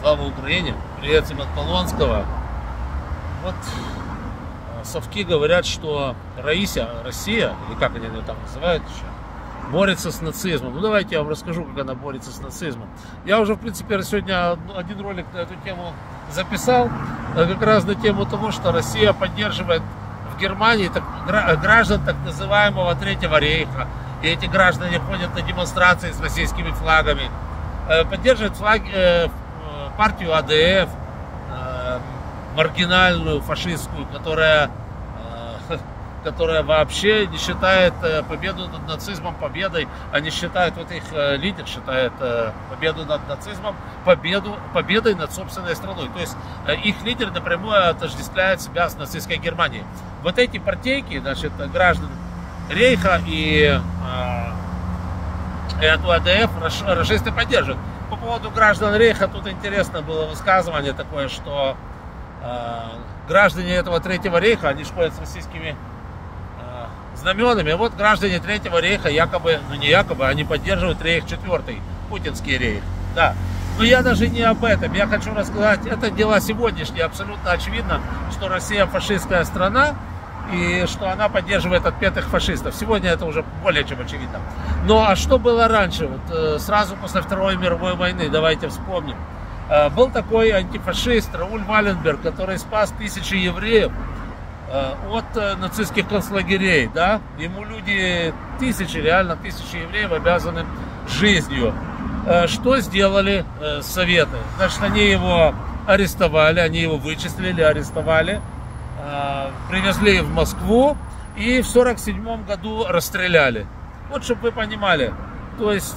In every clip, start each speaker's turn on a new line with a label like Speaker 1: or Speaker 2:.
Speaker 1: Слава Украине! Привет всем от Полонского. Вот совки говорят, что Россия, или как они ее там называют еще, борется с нацизмом. Ну давайте я вам расскажу, как она борется с нацизмом. Я уже, в принципе, сегодня один ролик на эту тему записал, как раз на тему того, что Россия поддерживает в Германии граждан так называемого Третьего рейха. И эти граждане ходят на демонстрации с российскими флагами, поддерживают партию АДФ, маргинальную, фашистскую, которая вообще не считает победу над нацизмом победой, а не считает, вот их лидер считает победу над нацизмом победой над собственной страной. То есть их лидер напрямую отождествляет себя с нацистской Германией. Вот эти партийки, значит, граждан Рейха и эту АДФ рашисты поддерживают. По поводу граждан Рейха тут интересно было высказывание такое, что граждане этого Третьего рейха, они ходят с российскими знаменами. Вот граждане Третьего рейха якобы, ну не якобы, они поддерживают рейх четвертый, путинский рейх. Да. Но я даже не об этом. Я хочу рассказать, это дела сегодняшние. Абсолютно очевидно, что Россия фашистская страна и что она поддерживает отпетых фашистов. Сегодня это уже более чем очевидно. Ну а что было раньше? Вот, сразу после Второй мировой войны, давайте вспомним. Был такой антифашист Рауль Валенберг, который спас тысячи евреев от нацистских концлагерей. Да? Ему люди, реально тысячи евреев обязаны жизнью. Что сделали Советы? Значит, они его арестовали, они его вычислили, арестовали, привезли в Москву и в 1947 году расстреляли. Вот, чтобы вы понимали. То есть...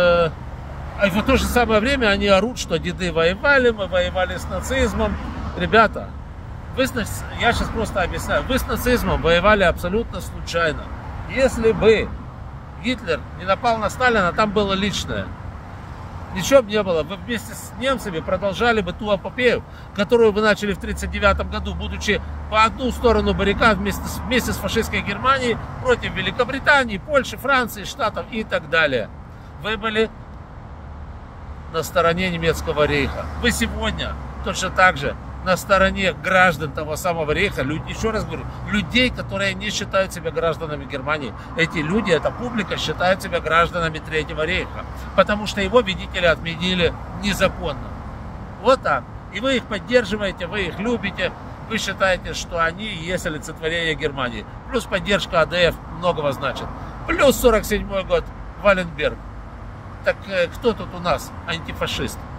Speaker 1: А в то же самое время они орут, что деды воевали, мы воевали с нацизмом. Ребята, я сейчас просто объясняю. Вы с нацизмом воевали абсолютно случайно. Если бы Гитлер не напал на Сталина, там было личное. Ничего бы не было. Вы вместе с немцами продолжали бы ту эпопею, которую вы начали в 1939 году, будучи по одну сторону баррикад вместе с фашистской Германией против Великобритании, Польши, Франции, Штатов и так далее. Вы были на стороне немецкого рейха. Вы сегодня точно так же на стороне граждан того самого рейха. Еще раз говорю, людей, которые не считают себя гражданами Германии. Эти люди, эта публика считают себя гражданами Третьего рейха. Потому что его, видите ли, отменили незаконно. Вот так. И вы их поддерживаете, вы их любите. Вы считаете, что они и есть олицетворение Германии. Плюс поддержка АДФ многого значит. Плюс 1947 год Валенберг. Так кто тут у нас антифашист?